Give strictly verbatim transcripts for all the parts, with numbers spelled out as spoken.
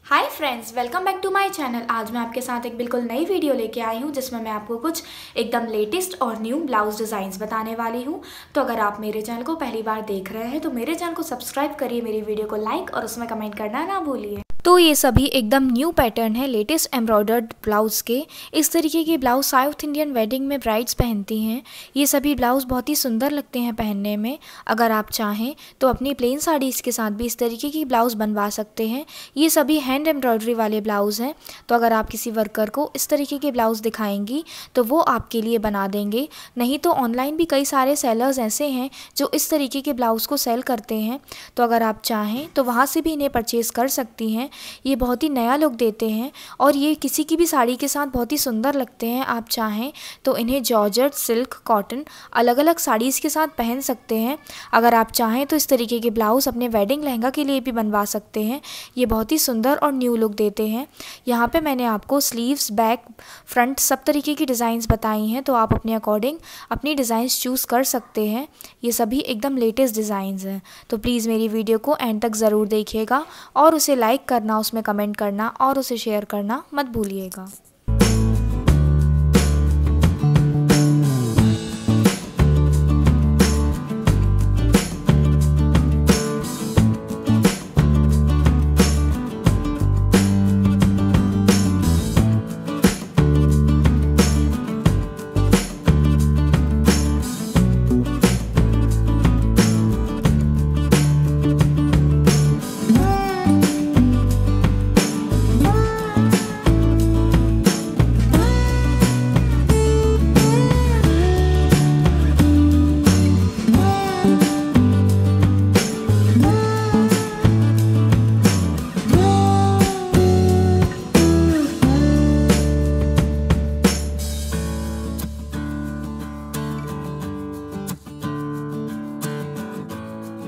Hi friends, welcome back to my channel. आज मैं आपके साथ एक बिल्कुल नई वीडियो लेके आई हूँ जिसमें मैं आपको कुछ एकदम लेटेस्ट और न्यू ब्लाउज डिज़ाइंस बताने वाली हूँ। तो अगर आप मेरे चैनल को पहली बार देख रहे हैं तो मेरे चैनल को सब्सक्राइब करिए, मेरी वीडियो को लाइक और उसमें कमेंट करना ना भूलिए। तो ये सभी एकदम न्यू पैटर्न है लेटेस्ट एम्ब्रॉयडर्ड ब्लाउज़ के। इस तरीके के ब्लाउज साउथ इंडियन वेडिंग में ब्राइड्स पहनती हैं। ये सभी ब्लाउज़ बहुत ही सुंदर लगते हैं पहनने में। अगर आप चाहें तो अपनी प्लेन साड़ीज़ के साथ भी इस तरीके की ब्लाउज़ बनवा सकते हैं। ये सभी हैंड एम्ब्रॉयडरी वाले ब्लाउज़ हैं। तो अगर आप किसी वर्कर को इस तरीके के ब्लाउज़ दिखाएंगी तो वो आपके लिए बना देंगे। नहीं तो ऑनलाइन भी कई सारे सेलर्स ऐसे हैं जो इस तरीके के ब्लाउज़ को सेल करते हैं। तो अगर आप चाहें तो वहाँ से भी इन्हें परचेज़ कर सकती हैं। ये बहुत ही नया लुक देते हैं और ये किसी की भी साड़ी के साथ बहुत ही सुंदर लगते हैं। आप चाहें तो इन्हें जॉर्जेट, सिल्क, कॉटन अलग अलग साड़ीज़ के साथ पहन सकते हैं। अगर आप चाहें तो इस तरीके के ब्लाउज़ अपने वेडिंग लहंगा के लिए भी बनवा सकते हैं। ये बहुत ही सुंदर और न्यू लुक देते हैं। यहाँ पे मैंने आपको स्लीव्स, बैक, फ्रंट सब तरीके की डिज़ाइंस बताई हैं, तो आप अपने अकॉर्डिंग अपनी डिज़ाइंस चूज़ कर सकते हैं। ये सभी एकदम लेटेस्ट डिज़ाइंस हैं। तो प्लीज़ मेरी वीडियो को एंड तक ज़रूर देखिएगा और उसे लाइक करना, उसमें कमेंट करना और उसे शेयर करना मत भूलिएगा।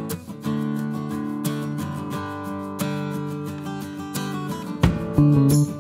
Thank you.